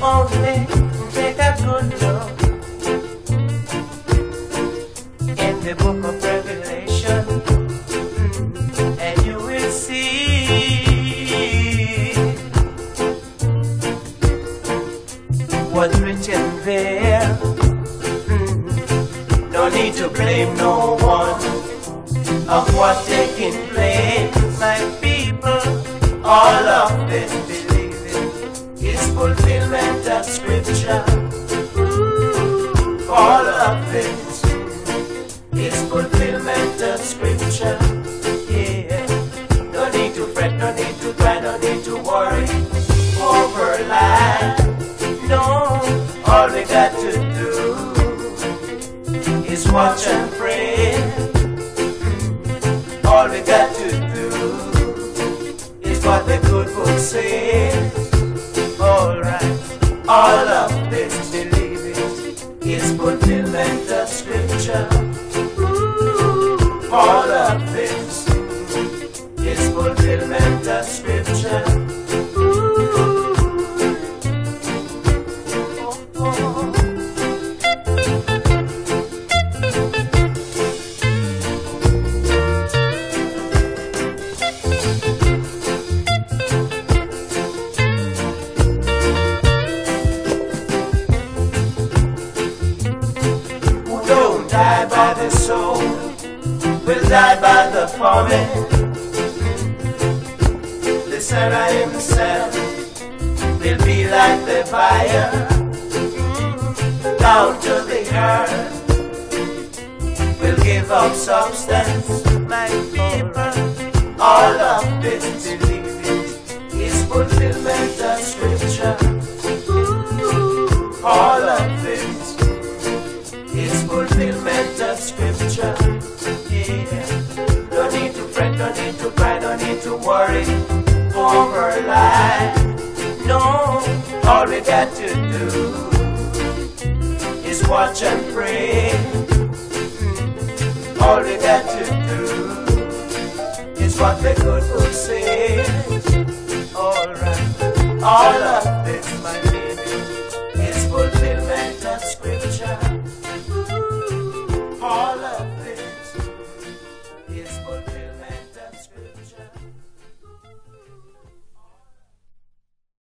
only take a good look in the book of Revelation, and you will see what's written there. No need to blame no one of what's taking place. My people, all of this believing is fulfillment of scripture. All of this is fulfillment of scripture. Yeah. No need to fret, no need to cry, no need to worry over life. No, all we got to do is watch and pray. All we got to do is what the good book says. Alright, all of this believing is fulfillment of scripture. All of this is fulfillment of scripture. Die by the soul, will die by the famine. The sinner himself will be like the fire, down to the earth, will give up substance. My people, all of this believing is fulfillment of scripture. All of this is fulfillment of scripture. Yeah. No need to fret, no need to cry, no need to worry over life. No, all we got to do is watch and pray. All we got to do is what the good book says. Alright, all of this, my